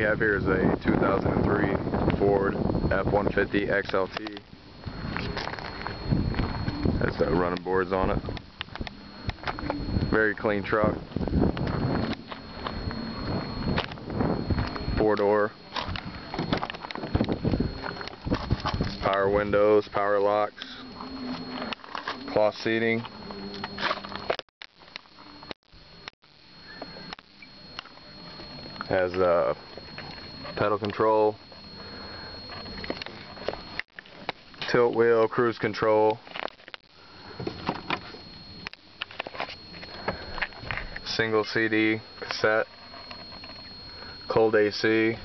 have here is a 2003 Ford F150 XLT. Has running boards on it. Very clean truck. 4-door. Power windows, power locks, cloth seating. Has pedal control, tilt wheel, cruise control, single CD cassette, cold AC.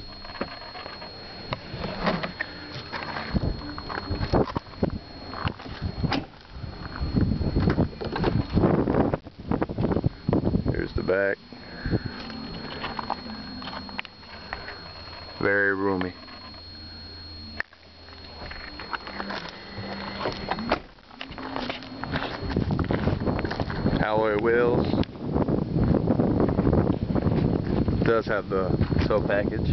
Here's the back. Very roomy. Alloy wheels. Does have the tow package.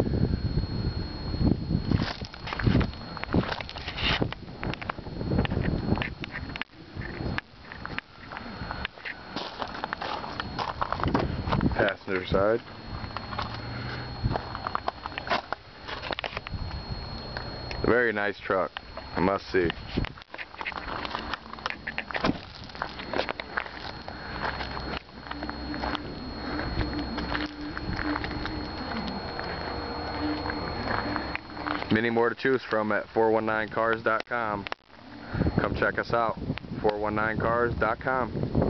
Passenger side. A very nice truck, I must see. Many more to choose from at 419cars.com. Come check us out, 419cars.com.